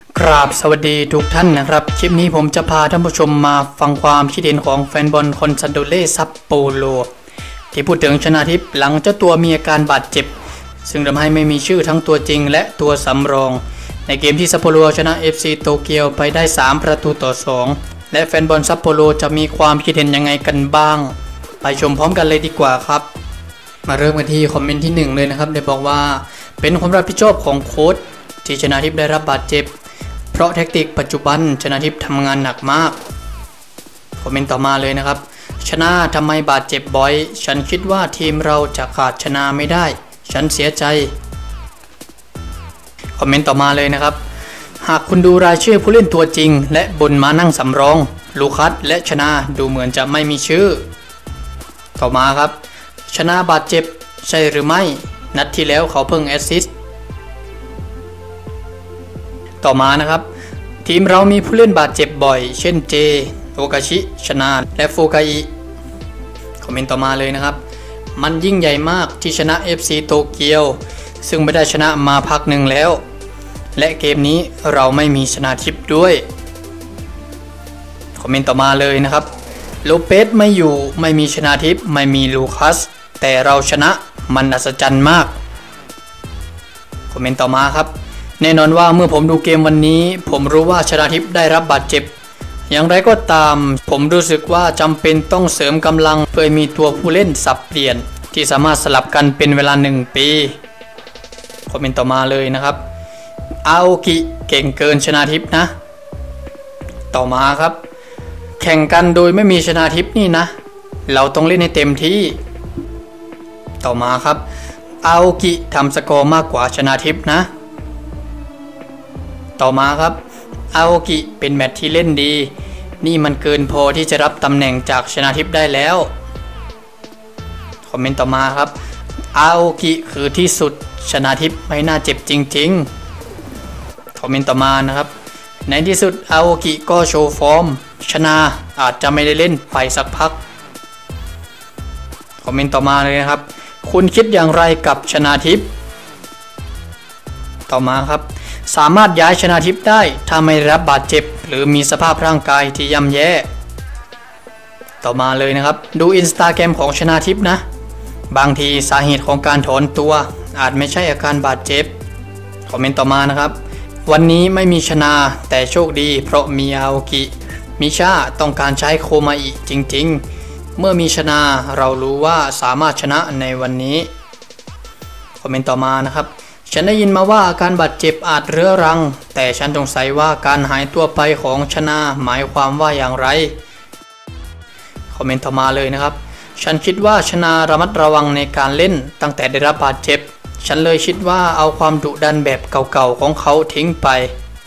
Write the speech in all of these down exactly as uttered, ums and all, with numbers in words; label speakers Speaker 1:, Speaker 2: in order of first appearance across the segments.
Speaker 1: กราบสวัสดีทุกท่านนะครับคลิปนี้ผมจะพาท่านผู้ชมมาฟังความคิดเห็นของแฟนบอลคอนซาโดเล่ซัปโปโรที่พูดถึงชนาทิพย์หลังเจ้าตัวมีอาการบาดเจ็บซึ่งทำให้ไม่มีชื่อทั้งตัวจริงและตัวสำรองในเกมที่ซัปโปโรชนะ เอฟ ซี โตเกียวไปได้สามประตูต่อสองและแฟนบอลซัปโปโรจะมีความคิดเห็นยังไงกันบ้างไปชมพร้อมกันเลยดีกว่าครับมาเริ่มกันที่คอมเมนต์ที่หนึ่งเลยนะครับได้บอกว่าเป็นความรับผิดชอบของโค้ชที่ชนาทิพย์ได้รับบาดเจ็บเพราะแทคติกปัจจุบันชนาทิพย์ทำงานหนักมากคอมเมนต์ต่อมาเลยนะครับชนะทำไมบาดเจ็บบ่อยฉันคิดว่าทีมเราจะขาดชนะไม่ได้ฉันเสียใจคอมเมนต์ต่อมาเลยนะครับหากคุณดูรายชื่อผู้เล่นตัวจริงและบนมานั่งสำรองลูคัสและชนะดูเหมือนจะไม่มีชื่อต่อมาครับชนะบาดเจ็บใช่หรือไม่นัดที่แล้วเขาเพิ่งแอสซิสต์ต่อมานะครับทีมเรามีผู้เล่นบาดเจ็บบ่อยเช่นเจโอกาชิชนะและฟูกาอิคอมเมนต์ต่อมาเลยนะครับมันยิ่งใหญ่มากที่ชนะ เอฟ ซี โตเกียวซึ่งไม่ได้ชนะมาพักหนึ่งแล้วและเกมนี้เราไม่มีชนะทิพย์ด้วยคอมเมนต์ต่อมาเลยนะครับโลเปสไม่อยู่ไม่มีชนะทิพย์ไม่มีลูคัสแต่เราชนะมันอัศจรรย์มากคอมเมนต์ต่อมาครับแน่นอนว่าเมื่อผมดูเกมวันนี้ผมรู้ว่าชนาทิพย์ได้รับบาดเจ็บอย่างไรก็ตามผมรู้สึกว่าจำเป็นต้องเสริมกำลังเพื่อมีตัวผู้เล่นสับเปลี่ยนที่สามารถสลับกันเป็นเวลาหนึ่งปีคอมเมนต์ต่อมาเลยนะครับอาโอกิเก่งเกินชนาทิพย์นะต่อมาครับแข่งกันโดยไม่มีชนาทิพย์นี่นะเราต้องเล่นให้เต็มที่ต่อมาครับอาโอกิทำสกอร์มากกว่าชนาทิพย์นะต่อมาครับอาโอกิเป็นแมตช์ที่เล่นดีนี่มันเกินพอที่จะรับตำแหน่งจากชนาทิพย์ได้แล้วคอมเมนต์ต่อมาครับอาโอกิคือที่สุดชนาทิพย์ไม่น่าเจ็บจริงๆคอมเมนต์ต่อมานะครับในที่สุดอาโอกิก็โชว์ฟอร์มชนะอาจจะไม่ได้เล่นไปสักพักคอมเมนต์ต่อมาเลยนะครับคุณคิดอย่างไรกับชนาทิพย์ต่อมาครับสามารถย้ายชนาทิพย์ได้ถ้าไม่รับบาดเจ็บหรือมีสภาพร่างกายที่ย่ำแย่ต่อมาเลยนะครับดูอินสตาแกรมของชนาทิพย์นะบางทีสาเหตุของการถอนตัวอาจไม่ใช่อาการบาดเจ็บคอมเมนต์ต่อมานะครับวันนี้ไม่มีชนะแต่โชคดีเพราะมีอาโอกิมิชาต้องการใช้โคมาอิจริงๆเมื่อมีชนะเรารู้ว่าสามารถชนะในวันนี้คอมเมนต์ต่อมานะครับฉันได้ยินมาว่าอาการบาดเจ็บอาจเรื้อรังแต่ฉันสงสัยว่าการหายตัวไปของชนะหมายความว่าอย่างไรคอมเมนต์ต่อมาเลยนะครับฉันคิดว่าชนะระมัดระวังในการเล่นตั้งแต่ได้รับบาดเจ็บฉันเลยคิดว่าเอาความดุดันแบบเก่าๆของเขาทิ้งไป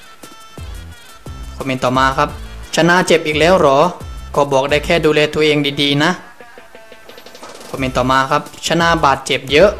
Speaker 1: คอมเมนต์ต่อมาครับชนะเจ็บอีกแล้วหรอก็บอกได้แค่ดูแลตัวเองดีๆนะคอมเมนต์ต่อมาครับชนะบาดเจ็บเยอะ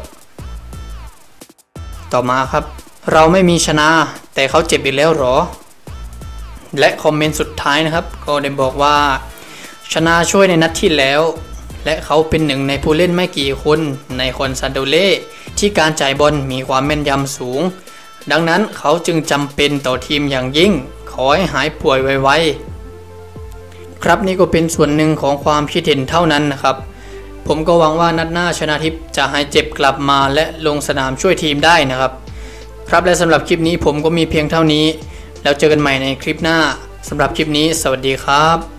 Speaker 1: ต่อมาครับเราไม่มีชนะแต่เขาเจ็บอีกแล้วหรอและคอมเมนต์สุดท้ายนะครับก็ได้บอกว่าชนะช่วยในนัดที่แล้วและเขาเป็นหนึ่งในผู้เล่นไม่กี่คนในคอนซาโดเล่ที่การจ่ายบอลมีความแม่นยำสูงดังนั้นเขาจึงจำเป็นต่อทีมอย่างยิ่งขอให้หายป่วยไวๆครับนี่ก็เป็นส่วนหนึ่งของความคิดเห็นเท่านั้นนะครับผมก็หวังว่านัดหน้าชนาทิพย์จะหายเจ็บกลับมาและลงสนามช่วยทีมได้นะครับครับและสำหรับคลิปนี้ผมก็มีเพียงเท่านี้แล้วเจอกันใหม่ในคลิปหน้าสำหรับคลิปนี้สวัสดีครับ